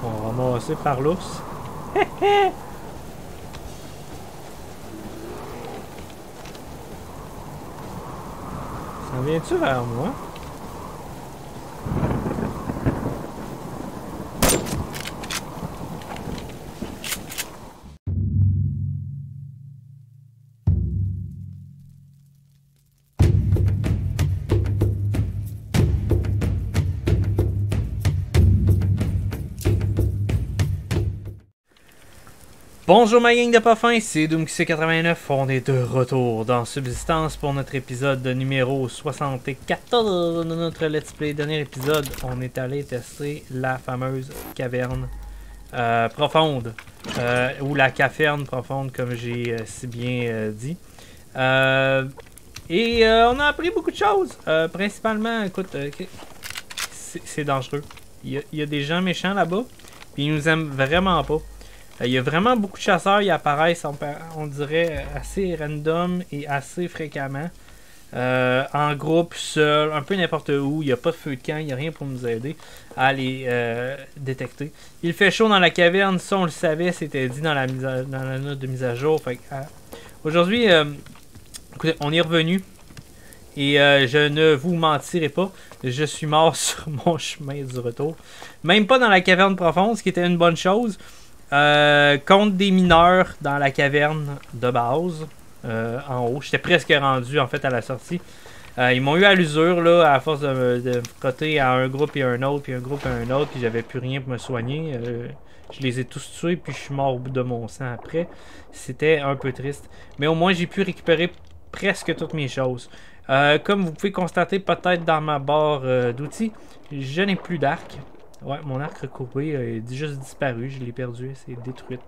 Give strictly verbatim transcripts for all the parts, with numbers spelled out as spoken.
On va ramasser par l'ours. Ça vient-tu vers moi? Bonjour ma gang de pas fins, c'est Doomxy quatre-vingt-neuf, on est de retour dans Subsistance pour notre épisode numéro soixante-quatorze de notre Let's Play. Dernier épisode, on est allé tester la fameuse caverne euh, profonde, euh, ou la caverne profonde comme j'ai euh, si bien euh, dit. Euh, et euh, on a appris beaucoup de choses, euh, principalement, écoute, euh, c'est dangereux. Il y, a, il y a des gens méchants là-bas, puis ils nous aiment vraiment pas. Il y a vraiment beaucoup de chasseurs, ils apparaissent, on, on dirait, assez random et assez fréquemment. Euh, en groupe, seul, un peu n'importe où. Il n'y a pas de feu de camp, il n'y a rien pour nous aider à les euh, détecter. Il fait chaud dans la caverne, ça on le savait, c'était dit dans la, mise à, dans la note de mise à jour. Euh, Aujourd'hui, euh, écoutez, on est revenu. Et euh, je ne vous mentirai pas, je suis mort sur mon chemin du retour. Même pas dans la caverne profonde, ce qui était une bonne chose. Euh, contre des mineurs dans la caverne de base, euh, en haut. J'étais presque rendu en fait à la sortie. Euh, ils m'ont eu à l'usure là, à force de, de me frotter à un groupe et un autre, puis un groupe et un autre, puis j'avais plus rien pour me soigner. Euh, je les ai tous tués, puis je suis mort au bout de mon sang après. C'était un peu triste. Mais au moins j'ai pu récupérer presque toutes mes choses. Euh, comme vous pouvez constater peut-être dans ma barre euh, d'outils, je n'ai plus d'arc. Ouais, mon arc recourbé a juste disparu, je l'ai perdu, c'est détruite.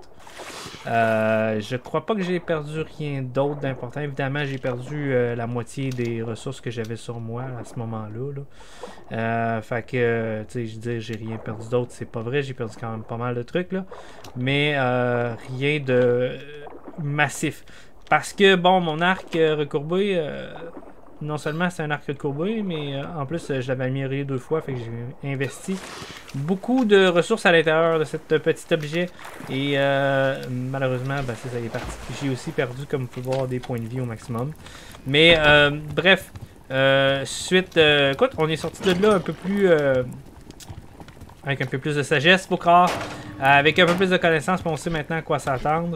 Euh, je crois pas que j'ai perdu rien d'autre d'important. Évidemment, j'ai perdu euh, la moitié des ressources que j'avais sur moi à ce moment-là. Là. Euh, fait que, tu sais, je dis, j'ai rien perdu d'autre, c'est pas vrai, j'ai perdu quand même pas mal de trucs, là. Mais euh, rien de massif. Parce que, bon, mon arc euh, recourbé... Euh, non seulement c'est un arc recourbé, mais euh, en plus euh, je l'avais amélioré deux fois, fait que j'ai investi beaucoup de ressources à l'intérieur de ce petit objet. Et euh, malheureusement, ben, ça y est parti. J'ai aussi perdu, comme vous pouvez voir, des points de vie au maximum. Mais euh, bref, euh, suite, euh, écoute, on est sorti de là un peu plus... Euh, avec un peu plus de sagesse pour croire, euh, avec un peu plus de connaissances, on sait maintenant à quoi s'attendre.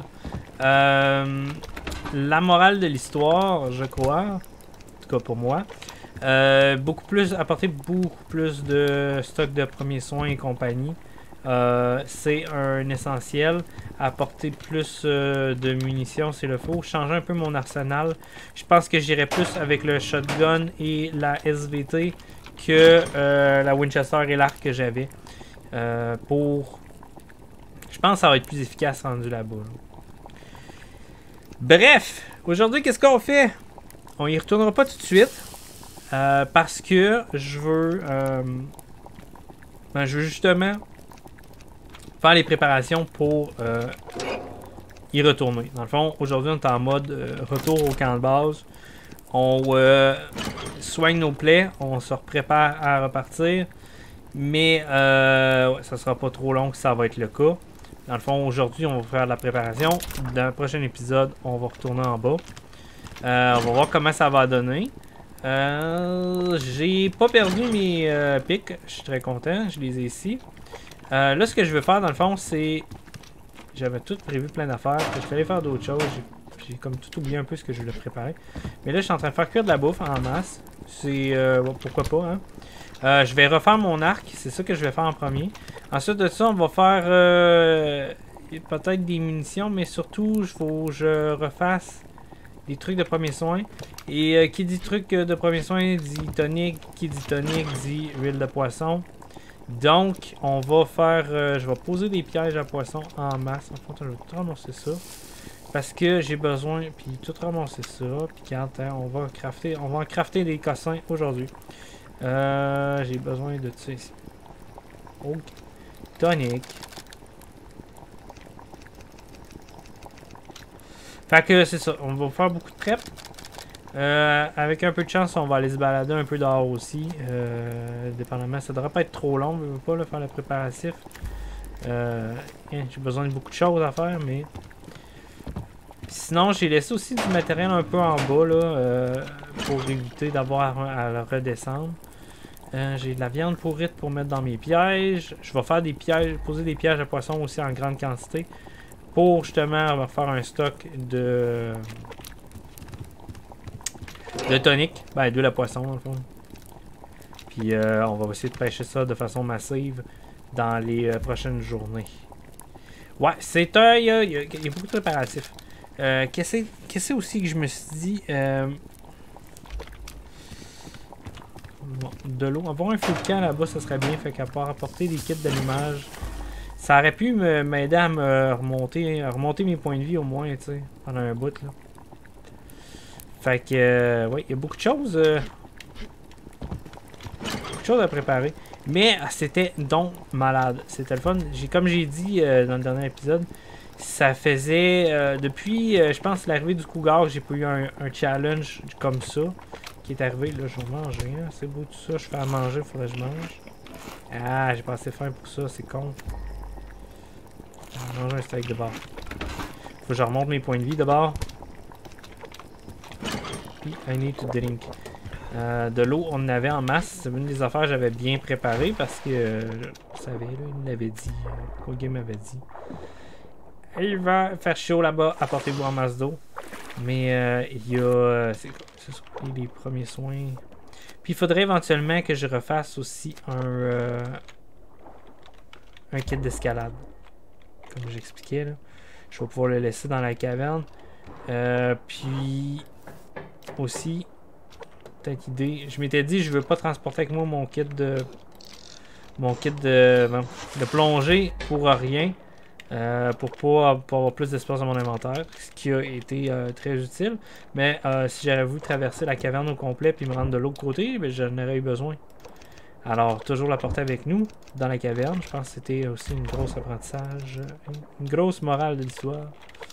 Euh, la morale de l'histoire, je crois... cas pour moi. Euh, beaucoup plus, apporter beaucoup plus de stock de premiers soins et compagnie. Euh, c'est un essentiel. Apporter plus euh, de munitions s'il le faut. Changer un peu mon arsenal. Je pense que j'irai plus avec le shotgun et la S V T que euh, la Winchester et l'arc que j'avais. Euh, pour... Je pense que ça va être plus efficace rendu là-bas. Bref, aujourd'hui, qu'est-ce qu'on fait? On y retournera pas tout de suite euh, parce que je veux, euh, ben, je veux justement faire les préparations pour euh, y retourner. Dans le fond, aujourd'hui, on est en mode euh, retour au camp de base. On euh, soigne nos plaies, on se prépare à repartir, mais euh, ouais, ça sera pas trop long que ça va être le cas. Dans le fond, aujourd'hui, on va faire la préparation. Dans le prochain épisode, on va retourner en bas. Euh, on va voir comment ça va donner. Euh, j'ai pas perdu mes euh, pics. Je suis très content. Je les ai ici. Euh, là, ce que je veux faire, dans le fond, c'est... J'avais tout prévu plein d'affaires. Je vais aller faire d'autres choses. J'ai comme tout oublié un peu ce que je voulais préparer. Mais là, je suis en train de faire cuire de la bouffe en masse. C'est... Euh, bon, pourquoi pas, hein? Euh, je vais refaire mon arc. C'est ça que je vais faire en premier. Ensuite de ça, on va faire... Euh, peut-être des munitions. Mais surtout, il faut que je refasse... des trucs de premiers soins. Et euh, qui dit truc de premiers soins dit tonique. Qui dit tonique dit huile de poisson. Donc, on va faire... Euh, je vais poser des pièges à poisson en masse. En fait, je vais tout ramasser ça. Parce que j'ai besoin... Puis tout ramasser ça. Puis quand hein, on va crafter... On va en crafter des cossins aujourd'hui. Euh, j'ai besoin de ça ici. Ok. Tonique. Fait que c'est ça, on va faire beaucoup de prep. Euh, avec un peu de chance, on va aller se balader un peu dehors aussi. Euh, dépendamment, ça devrait pas être trop long, je veux pas là, faire le préparatif. Euh, hein, j'ai besoin de beaucoup de choses à faire, mais... Sinon, j'ai laissé aussi du matériel un peu en bas, là, euh, pour éviter d'avoir à le redescendre. Euh, j'ai de la viande pourrite pour mettre dans mes pièges. Je vais faire des pièges, poser des pièges à poissons aussi en grande quantité. Pour justement faire un stock de... de tonique. Ben, d'huile à poisson, dans le fond. Puis euh, on va essayer de pêcher ça de façon massive dans les euh, prochaines journées. Ouais, c'est un... Il y, y, y a beaucoup de préparatifs. Euh, Qu'est-ce que aussi que je me suis dit... Euh... Bon, de l'eau. Avoir un feu de camp là-bas, ça serait bien. Fait qu'à part apporter des kits d'allumage, ça aurait pu m'aider à me remonter, à remonter mes points de vie au moins, tu sais, pendant un bout, là. Fait que, euh, ouais, il y a beaucoup de choses... Euh... Beaucoup de choses à préparer. Mais c'était donc malade. C'était le fun. Comme j'ai dit euh, dans le dernier épisode, ça faisait... Euh, depuis, euh, je pense, l'arrivée du cougar, j'ai pas eu un, un challenge comme ça. Qui est arrivé. Là, je vais manger. Hein. C'est beau tout ça. Je fais à manger, il faudrait que je mange. Ah, j'ai pas assez faim pour ça. C'est con. Je vais manger un steak de bord. Faut que je remonte mes points de vie d'abord. Puis, I need to drink. Euh, de l'eau, on en avait en masse. C'est une des affaires que j'avais bien préparées parce que, euh, vous savez, là, il m'avait dit, euh, Kogi m'avait dit, il va faire chaud là-bas, apportez-vous en masse d'eau. Mais euh, il y a, euh, c'est les premiers soins. Puis il faudrait éventuellement que je refasse aussi un, euh, un kit d'escalade. Comme j'expliquais, là. Je vais pouvoir le laisser dans la caverne. Euh, puis aussi... idée. Je m'étais dit je veux pas transporter avec moi mon kit de mon kit de, de plongée pour rien. Euh, pour pas pour avoir plus d'espace dans mon inventaire. Ce qui a été euh, très utile. Mais euh, si j'avais voulu traverser la caverne au complet puis me rendre de l'autre côté, ben, j'en aurais eu besoin. Alors toujours la porter avec nous dans la caverne. Je pense que c'était aussi une grosse apprentissage. Une grosse morale de l'histoire.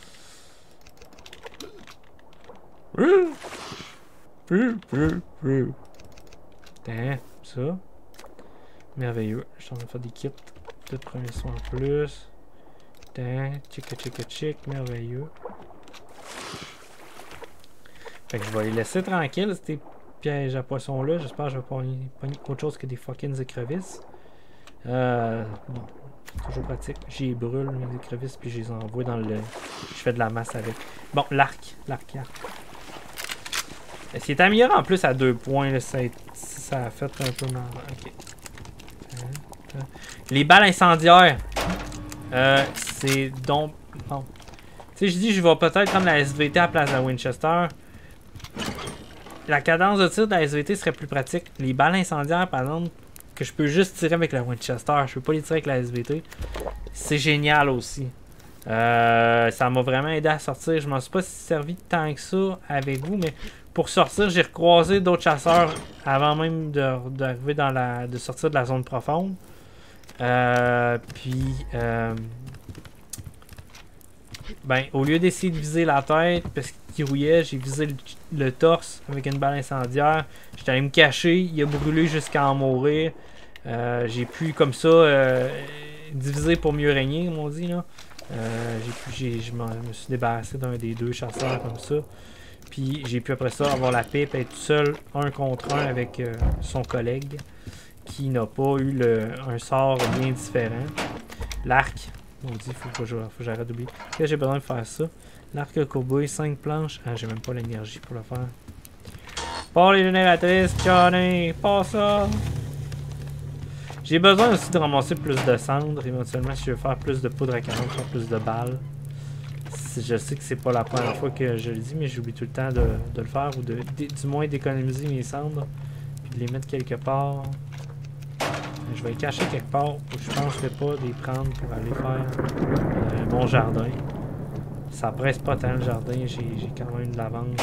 Putain, ça. Merveilleux. Je suis en train de faire des kits de premiers soins en plus. Putain, chica chica chic, merveilleux. Fait que je vais les laisser tranquilles, ces pièges à poissons là. J'espère que je vais pas pogner autre chose que des fucking écrevisses. Euh, bon, toujours pratique. J'y brûle mes écrevisses puis je les envoie dans le... Je fais de la masse avec. Bon, l'arc. L'arc, l'arc. Est-ce qu'il est amélioré en plus à deux points, là, ça, a, ça a fait un peu mal. Okay. Les balles incendiaires. Euh, c'est donc... Bon. Tu sais, je dis, je vais peut-être prendre la S V T à la place de la Winchester. La cadence de tir de la S V T serait plus pratique. Les balles incendiaires, par exemple, que je peux juste tirer avec la Winchester, je peux pas les tirer avec la S V T. C'est génial aussi. Euh, ça m'a vraiment aidé à sortir. Je m'en suis pas servi tant que ça avec vous, mais pour sortir, j'ai recroisé d'autres chasseurs avant même d'arriver dans la... de sortir de la zone profonde. Euh, puis, euh, ben, au lieu d'essayer de viser la tête, parce qu'il rouillait, j'ai visé le, le torse avec une balle incendiaire. J'étais allé me cacher, il a brûlé jusqu'à en mourir. Euh, j'ai pu, comme ça, euh, diviser pour mieux régner, comme on dit, là. Euh, j'ai pu, je me suis débarrassé d'un des deux chasseurs comme ça. Puis j'ai pu après ça avoir la pipe, être tout seul, un contre un avec euh, son collègue, qui n'a pas eu le, un sort bien différent. L'arc, on dit, faut que j'arrête d'oublier. Que j'ai besoin de faire ça. L'arc cowboy, cinq planches. Ah, j'ai même pas l'énergie pour le faire. Pas les génératrices, Johnny, pas ça. J'ai besoin aussi de ramasser plus de cendres, éventuellement, si je veux faire plus de poudre à canon, faire plus de balles. Je sais que c'est pas la première fois que je le dis, mais j'oublie tout le temps de, de le faire, ou de, de du moins d'économiser mes cendres, puis de les mettre quelque part. Je vais les cacher quelque part où je ne penserais pas de les prendre pour aller faire euh, mon jardin. Ça presse pas tant le jardin, j'ai quand même de l'avance.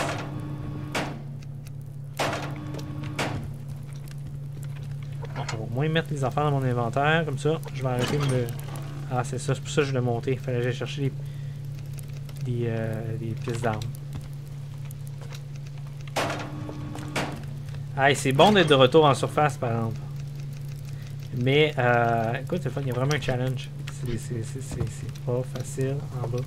Bon, on va au moins mettre les affaires dans mon inventaire, comme ça, je vais arrêter de me... Ah, c'est ça, c'est pour ça que je l'ai monté. Il fallait que j'aille chercher des, des, euh, des pièces d'armes. Ah, c'est bon d'être de retour en surface, par exemple. Mais, euh, écoute, il y a vraiment un challenge. C'est pas facile en bas.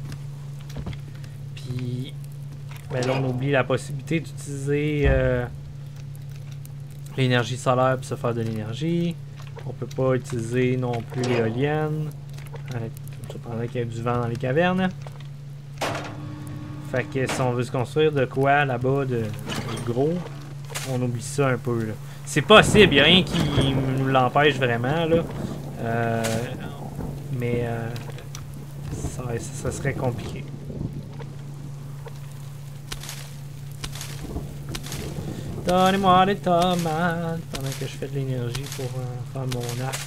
Puis, ben là, on oublie la possibilité d'utiliser euh, l'énergie solaire pour se faire de l'énergie. On peut pas utiliser non plus l'éolienne. Pendant qu'il y a du vent dans les cavernes. Fait que si on veut se construire de quoi là-bas de, de gros, on oublie ça un peu. C'est possible, il n'y a rien qui nous l'empêche vraiment. Là. Euh, mais euh, ça, ça serait compliqué. Donnez-moi des tomates pendant que je fais de l'énergie pour euh, faire mon arc.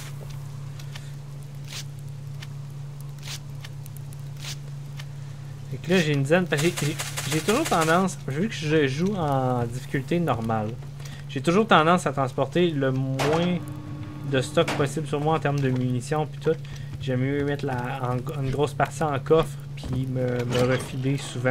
Fait que là, j'ai une dizaine. J'ai toujours tendance, vu que je joue en difficulté normale, j'ai toujours tendance à transporter le moins de stock possible sur moi en termes de munitions puis tout. J'aime mieux mettre la, en, une grosse partie en coffre puis me, me refiler souvent.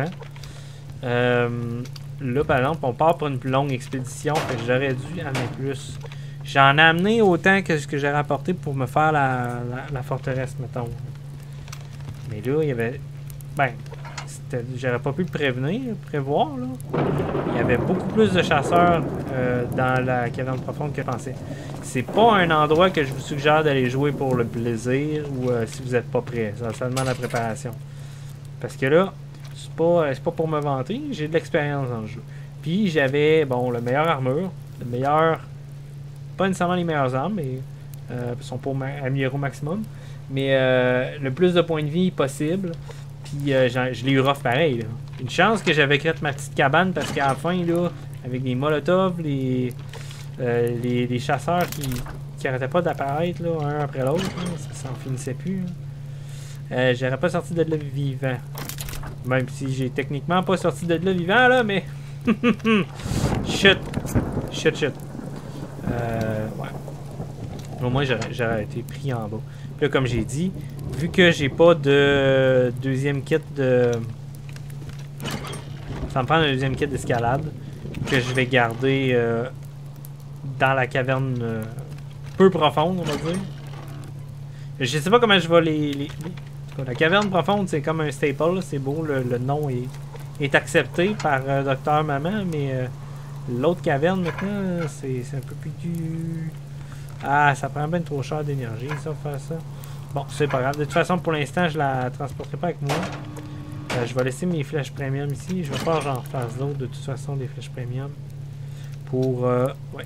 Euh, là, par exemple, on part pour une plus longue expédition, fait que j'aurais dû amener plus. J'en ai amené autant que ce que j'ai rapporté pour me faire la, la, la forteresse, mettons. Mais là, il y avait... Ben... J'aurais pas pu le prévenir, prévoir, là. Il y avait beaucoup plus de chasseurs euh, dans la caverne profonde que je pensais. C'est pas un endroit que je vous suggère d'aller jouer pour le plaisir ou euh, si vous n'êtes pas prêt. Ça, ça demande la préparation. Parce que là, c'est pas, c'est pas pour me vanter, j'ai de l'expérience dans le jeu. Puis j'avais, bon, le meilleur armure, le meilleur... Pas nécessairement les meilleures armes, mais euh, sont pour améliorer au maximum. Mais euh, le plus de points de vie possible. Puis euh, je l'ai eu rough pareil. Là. Une chance que j'avais créé ma petite cabane parce qu'à la fin, là, avec les molotovs, les, euh, les, les chasseurs qui, qui arrêtaient pas d'apparaître là, un après l'autre, ça s'en finissait plus. Euh, J'aurais pas sorti de là vivant. Même si j'ai techniquement pas sorti de là vivant, là, mais... Shit. Shit, shit. Euh, ouais. Au moins, j'aurais été pris en bas. Puis là, comme j'ai dit, vu que j'ai pas de deuxième kit de... Ça me prend un deuxième kit d'escalade que je vais garder euh, dans la caverne euh, peu profonde, on va dire. Je sais pas comment je vais les... les, les... La caverne profonde, c'est comme un staple, c'est beau, le, le nom est, est accepté par euh, Docteur Maman, mais euh, l'autre caverne, maintenant, c'est un peu plus du... Ah, ça prend bien trop cher d'énergie, ça, faire ça. Bon, c'est pas grave. De toute façon, pour l'instant, je la transporterai pas avec moi. Euh, je vais laisser mes flèches premium ici. Je vais pas que j'en refasse d'autres, de toute façon, des flèches premium. Pour... Euh, ouais.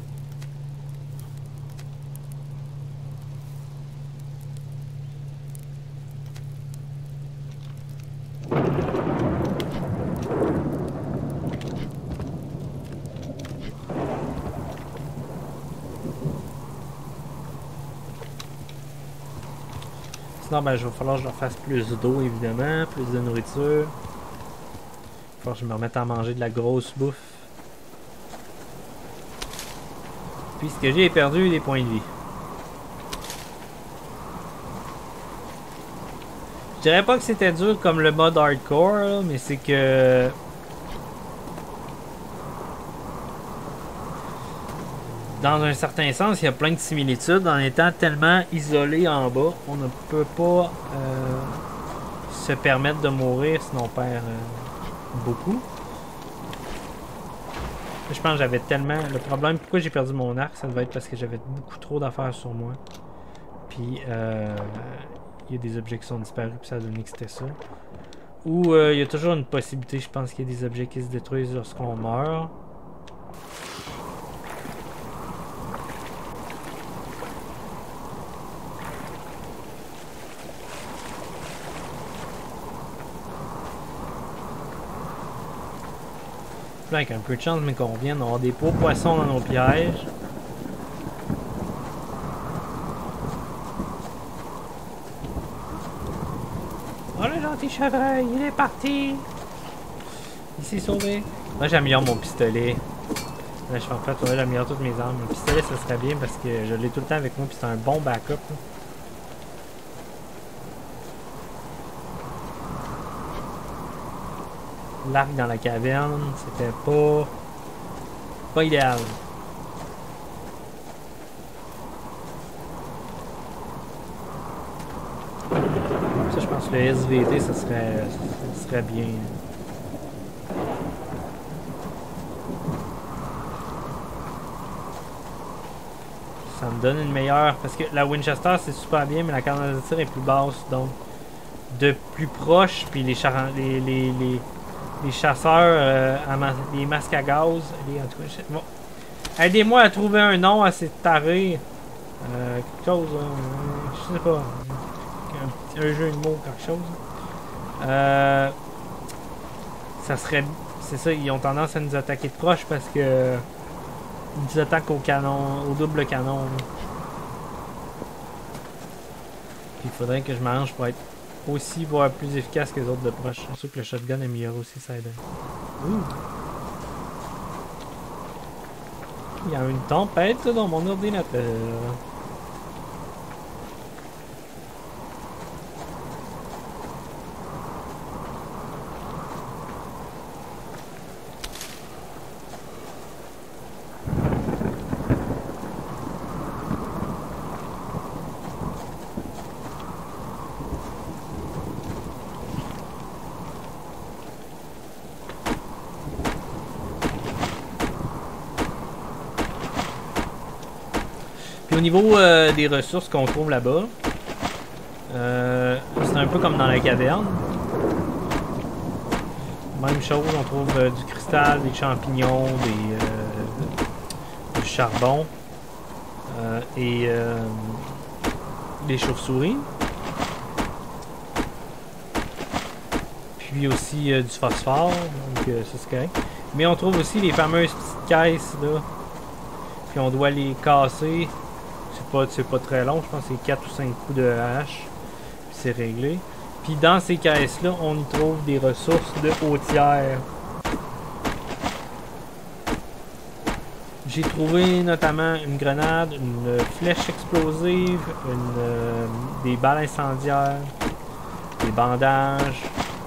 Sinon, ben, je vais falloir que je leur fasse plus d'eau, évidemment, plus de nourriture. Il va falloir que je me remette à manger de la grosse bouffe. Puis, ce que j'ai perdu, des points de vie. Je dirais pas que c'était dur comme le mode hardcore, là, mais c'est que... Dans un certain sens, il y a plein de similitudes. En étant tellement isolé en bas, on ne peut pas euh, se permettre de mourir, sinon on perd euh, beaucoup. Je pense que j'avais tellement... Le problème, pourquoi j'ai perdu mon arc, ça devait être parce que j'avais beaucoup trop d'affaires sur moi. Puis, euh, il y a des objets qui sont disparus, puis ça a donné que c'était ça. Ou euh, il y a toujours une possibilité, je pense qu'il y a des objets qui se détruisent lorsqu'on meurt. Avec un peu de chance, mais qu'on vienne avoir des pots poissons dans nos pièges. Oh le gentil chevreuil, il est parti! Il s'est sauvé. Moi j'améliore mon pistolet. Là, je suis en fait, ouais, j'améliore toutes mes armes. Mon pistolet ça serait bien parce que je l'ai tout le temps avec moi puis c'est un bon backup. Là. L'arc dans la caverne, c'était pas... pas idéal. je pense que le S V T, ça serait, ça serait bien. Ça me donne une meilleure... Parce que la Winchester, c'est super bien, mais la cadence de tir est plus basse, donc de plus proche, puis les, char... les, les, les, les chasseurs, euh, à ma... les masques à gaz, les... en tout cas, je... bon. Aidez-moi à trouver un nom à ces tarés. Euh, quelque chose, hein, je sais pas, un, un jeu de mots, quelque chose. Euh, ça serait... C'est ça, ils ont tendance à nous attaquer de proche parce que... Ils nous attaquent au canon, au double canon. Puis il faudrait que je m'arrange pour être aussi, voire plus efficace que les autres de proche. Je suis sûr que le shotgun améliore aussi ça aide. Ouh! Il y a une tempête dans mon ordinateur. Au niveau euh, des ressources qu'on trouve là-bas, euh, c'est un peu comme dans la caverne. Même chose, on trouve euh, du cristal, des champignons, des, euh, du charbon euh, et euh, des chauves-souris. Puis aussi euh, du phosphore, donc euh, ça c'est correct. Mais on trouve aussi les fameuses petites caisses là. Puis on doit les casser. C'est pas très long, je pense que c'est quatre ou cinq coups de hache. Puis c'est réglé. Puis dans ces caisses-là, on y trouve des ressources de hautière. J'ai trouvé notamment une grenade, une flèche explosive, une, euh, des balles incendiaires, des bandages.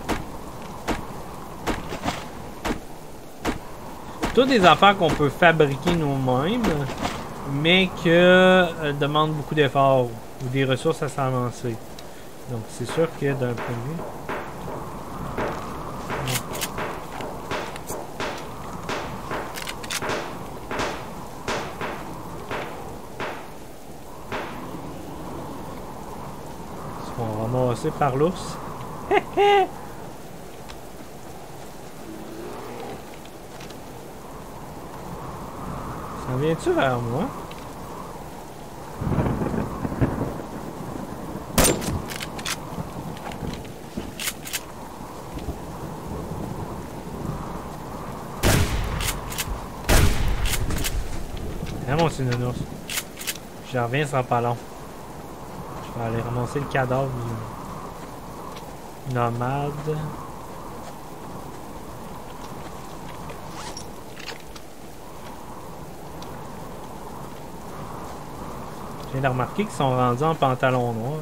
Toutes des affaires qu'on peut fabriquer nous-mêmes, mais que euh, demande beaucoup d'efforts ou des ressources à s'avancer. Donc c'est sûr que d'un point de vue... Ils seront ramassés par l'ours. Ça vient-tu vers moi? Ah mon c'est une ours. Je reviens, ça sera pas long. Je vais aller ramasser le cadavre du nomade. Je viens de remarquer qu'ils sont rendus en pantalon noir.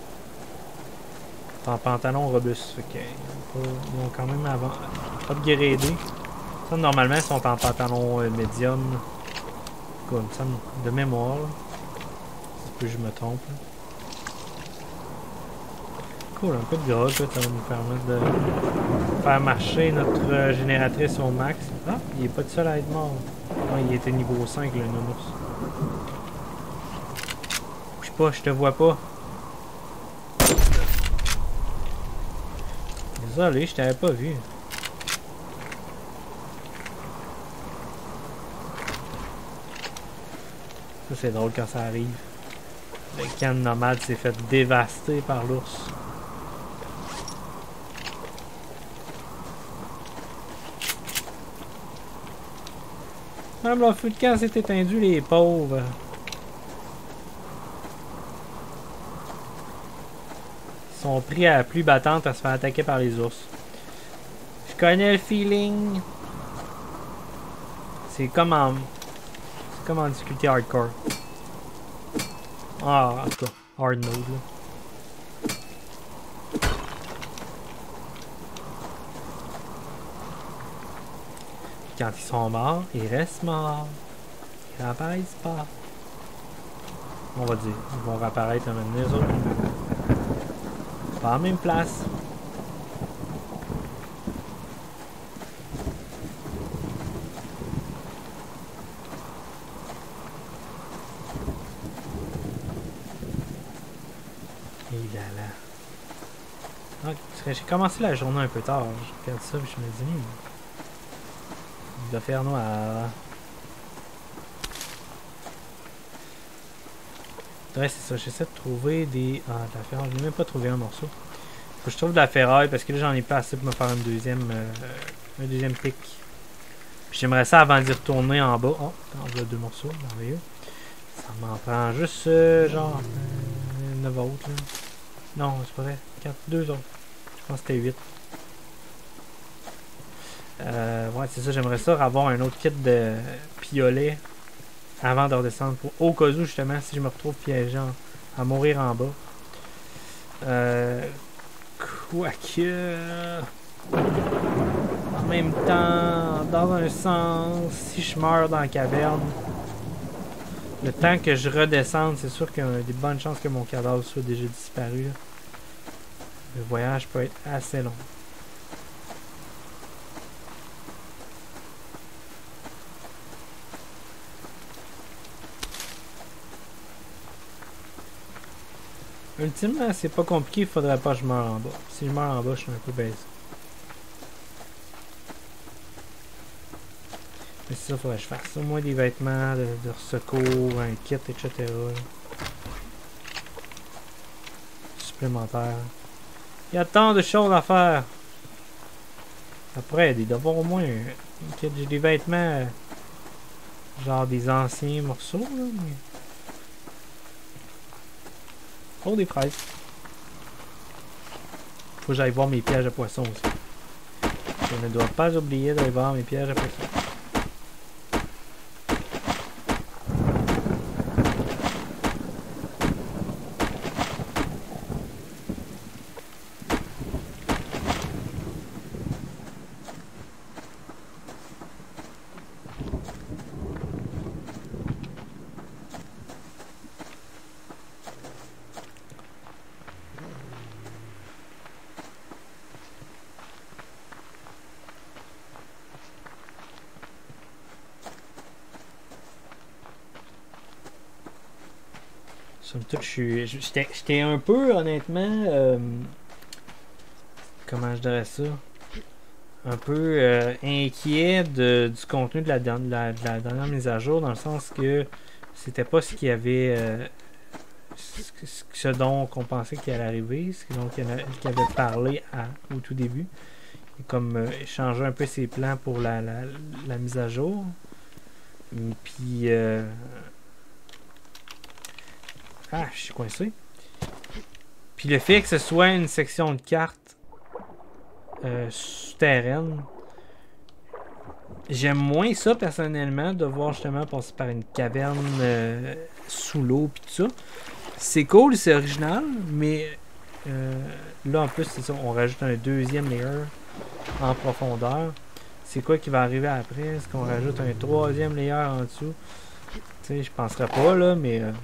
En pantalon robuste. Fait qu'ils ont, pas, ils ont quand même avant, upgradé. Ça, normalement, ils sont en pantalon euh, médium. Comme ça, de mémoire. Si je me trompe. Là. Cool, un peu de gras, ça va nous permettre de faire marcher notre euh, génératrice au max. Ah, il est pas tout seul à être mort. Non, il était niveau cinq, le nounours. Bouge pas, je te vois pas. Désolé, je t'avais pas vu. Ça, c'est drôle quand ça arrive. Le camp nomade s'est fait dévaster par l'ours. Même leur feu de camp s'est éteint, les pauvres. Ils sont pris à la pluie battante à se faire attaquer par les ours. Je connais le feeling. C'est comme en... C'est comme en difficulté hardcore. Ah, en tout cas, hard mode là. Quand ils sont morts, ils restent morts. Ils réapparaissent pas. On va dire, ils vont réapparaître un moment donné, eux autres. Pas à la même place. Et là là. Ah, parce que j'ai commencé la journée un peu tard. Je regarde ça et je me dis, hmm, il doit faire noir. Ouais, c'est ça. J'essaie de trouver des. Ah, de la ferraille. Je n'ai même pas trouvé un morceau. Faut que je trouve de la ferraille parce que là, j'en ai pas assez pour me faire une deuxième. Euh, un deuxième pic. J'aimerais ça avant d'y retourner en bas. Oh, on a deux morceaux. Merveilleux. Ça m'en prend juste euh, genre. Euh, neuf autres. Là. Non, c'est pas vrai. quatre, deux autres. Je pense que c'était huit. Euh, ouais, c'est ça. J'aimerais ça avoir un autre kit de piolet avant de redescendre. Pour, au cas où, justement, si je me retrouve piégé en, à mourir en bas. Euh, Quoique. En même temps, dans un sens, si je meurs dans la caverne, le temps que je redescende, c'est sûr qu'il y a des bonnes chances que mon cadavre soit déjà disparu. Là. Le voyage peut être assez long. Ultimement, c'est pas compliqué, il faudrait pas que je meure en bas. Si je meurs en bas, je suis un peu baissé. Mais c'est ça, il faudrait que je fasse au moins des vêtements de, de secours, un kit, et cetera. Supplémentaire. Il y a tant de choses à faire. Après, il doit y avoir au moins un kit. J'ai des vêtements, genre des anciens morceaux, là, mais... Oh, des fraises. Faut que j'aille voir mes pièges à poissons aussi. Je ne dois pas oublier d'aller voir mes pièges à poissons. Somme toute, je suis. J'étais un peu, honnêtement. Euh, comment je dirais ça? Un peu euh, inquiet de, du contenu de la, de, la, de la dernière mise à jour, dans le sens que c'était pas ce qu'il y avait. Euh, ce, ce dont on pensait qu'il allait arriver, ce dont il avait parlé à, au tout début. Et comme euh, changer un peu ses plans pour la, la, la mise à jour. Puis. Euh, Ah, je suis coincé. Puis le fait que ce soit une section de cartes euh, souterraine, j'aime moins ça personnellement, de voir justement passer par une caverne euh, sous l'eau puis tout ça. C'est cool, c'est original, mais euh, là en plus c'est ça, on rajoute un deuxième layer en profondeur. C'est quoi qui va arriver après? Est-ce qu'on rajoute un troisième layer en dessous? Tu sais, je penserais pas là, mais... Euh,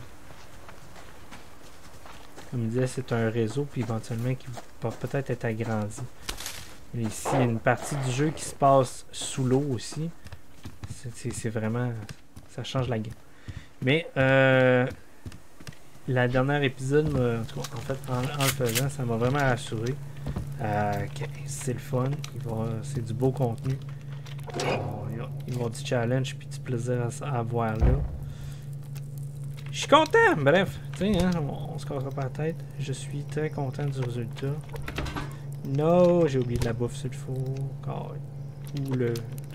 Comme je disais, c'est un réseau, puis éventuellement qui va peut-être être agrandi. Mais ici, il y a une partie du jeu qui se passe sous l'eau aussi. C'est vraiment... Ça change la game. Mais, euh, la dernière épisode, en, tout cas, en fait, en, en le faisant, ça m'a vraiment rassuré. Euh, c'est le fun. C'est du beau contenu. Il va y avoir du challenge, puis du plaisir à, à voir là. Je suis content, bref, tu sais, hein, on, on se cassera pas la tête. Je suis très content du résultat. Non, j'ai oublié de la bouffe sur le four. Ou le...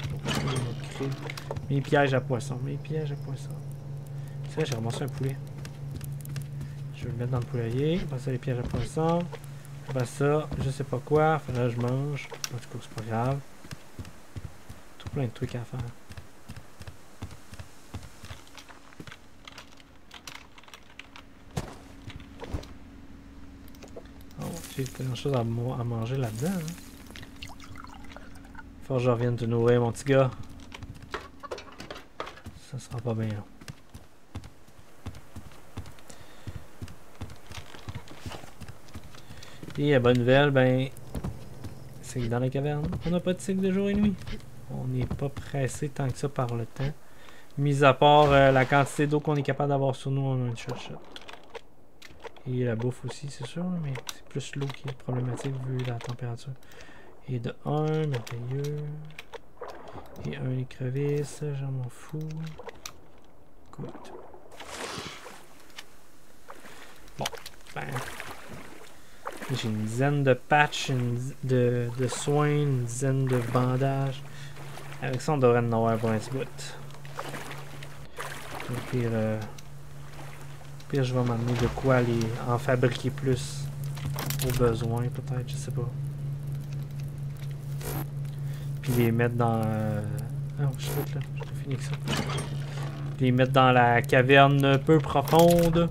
Mes pièges à poisson, mes pièges à poisson. Tu sais, j'ai ramassé un poulet. Je vais le mettre dans le poulailler. Après ça, les pièges à poisson. Après ça, je sais pas quoi, faudrait que je mange. En tout cas, c'est pas grave. Tout plein de trucs à faire. J'ai pas grand chose à, à manger là-dedans. Hein. Faut que je revienne te nourrir, mon petit gars. Ça sera pas bien long. Et la bonne nouvelle, ben, c'est que dans la caverne, on n'a pas de cycle de jour et nuit. On n'est pas pressé tant que ça par le temps. Mis à part euh, la quantité d'eau qu'on est capable d'avoir sur nous, on a une shot-shot. Et la bouffe aussi, c'est sûr, mais c'est plus l'eau qui est problématique vu la température. Et de un, merveilleux. Et un écrevisse, j'en m'en fous. Good. Bon, ben. J'ai une dizaine de patchs, une dizaine de, de soins, une dizaine de bandages. Avec ça, on devrait en avoir pour un petit bout. Au pire, euh, au pire je vais m'amener de quoi aller en fabriquer plus au besoin, peut-être, je sais pas. Puis les mettre dans... Euh... Ah, je suis là, je t'ai fini avec ça. Puis les mettre dans la caverne peu profonde.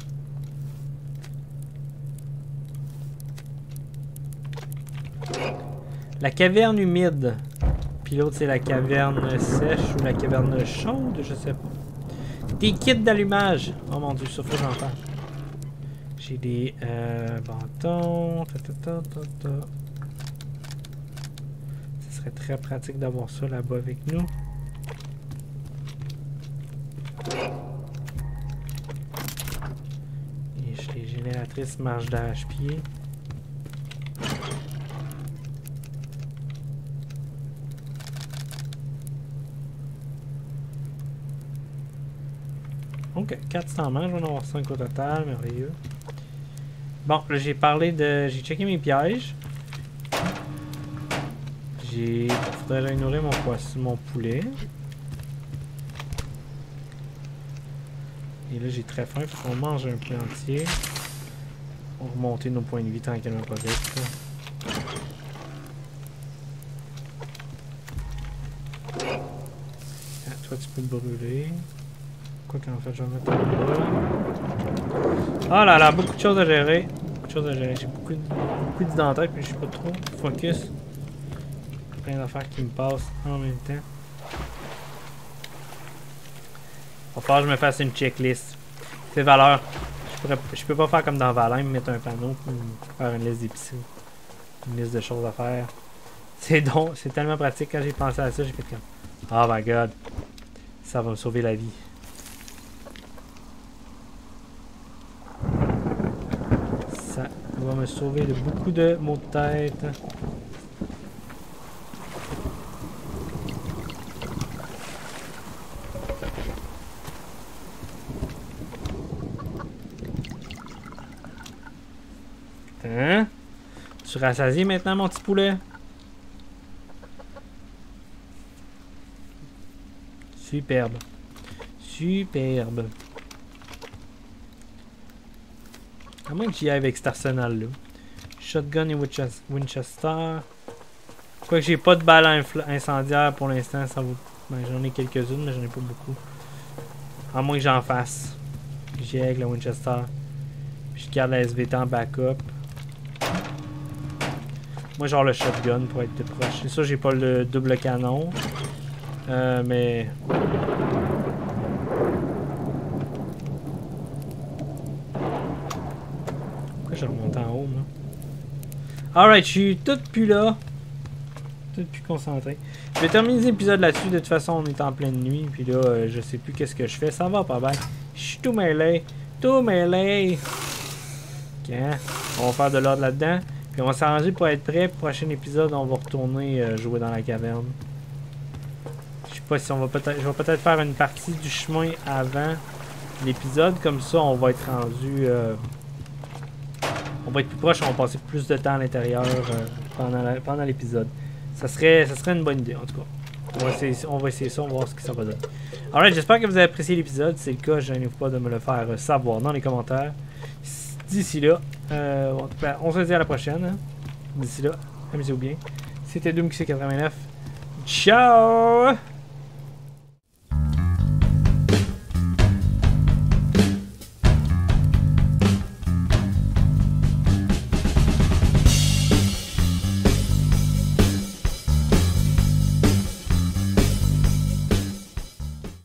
La caverne humide. Puis l'autre, c'est la caverne sèche ou la caverne chaude, je sais pas. Des kits d'allumage. Oh mon dieu, ça faut que j'en parle. J'ai des euh, bâtons. Ta, ta, ta, ta, ta. Ce serait très pratique d'avoir ça là-bas avec nous. Et les génératrices marche d'arrache-pied. Ok, quatre cents manches, je vais en avoir cinq au total, merveilleux. Bon, là j'ai parlé de... J'ai checké mes pièges. J'ai... Il faudrait que j'aille nourrir mon poisson, mon poulet. Et là j'ai très faim, faut qu'on mange un poulet entier. On va remonter nos points de vie tranquillement pas vite. Ah, toi tu peux te brûler. Quoi qu'en fait je vais mettre là. Oh là là, beaucoup de choses à gérer. Beaucoup de choses à gérer. J'ai beaucoup, beaucoup d'idées en tête, mais je suis pas trop focus. Plein d'affaires qui me passent en même temps. Va falloir que je me fasse une checklist. C'est valeur. Je, pourrais, je peux pas faire comme dans Valheim, mettre un panneau pour faire une liste d'épicerie. Une liste de choses à faire. C'est donc, c'est tellement pratique. Quand j'ai pensé à ça, j'ai fait comme oh my god. Ça va me sauver la vie. Ça va me sauver de beaucoup de maux de tête. Hein? Tu rassasies maintenant, mon petit poulet? Superbe. Superbe. À moins que j'y aille avec cet arsenal-là. Shotgun et Winchester. Quoique j'ai pas de balles incendiaires pour l'instant, ça vaut... Ben, j'en ai quelques-unes, mais j'en ai pas beaucoup. À moins que j'en fasse. J'y aille avec le Winchester. Puis je garde la S V T en backup. Moi, genre le shotgun pour être proche. C'est sûr, j'ai pas le double canon. Euh, mais... Pourquoi je remonte en haut, moi? Alright, je suis tout plus là. Tout plus concentré. Je vais terminer l'épisode là-dessus. De toute façon, on est en pleine nuit. Puis là, euh, je sais plus qu'est-ce que je fais. Ça va pas bien. Je suis tout mêlé. Tout mêlé. Ok. On va faire de l'ordre là-dedans. Puis on va s'arranger pour être prêt. Prochain épisode, on va retourner euh, jouer dans la caverne. Je sais pas si on va peut-être... Je vais peut-être faire une partie du chemin avant l'épisode. Comme ça, on va être rendu... Euh, on va être plus proche. On va passer plus de temps à l'intérieur euh, pendant, la, pendant l'épisode. Ça serait, ça serait une bonne idée, en tout cas. On va essayer, on va essayer ça. On va voir ce que ça va donner. Alright, j'espère que vous avez apprécié l'épisode. Si c'est le cas, je n'hésitez pas de me le faire savoir dans les commentaires. D'ici là, euh, on se dit à la prochaine. Hein. D'ici là, amusez-vous bien. C'était Doom Q C quatre-vingt-neuf. Ciao!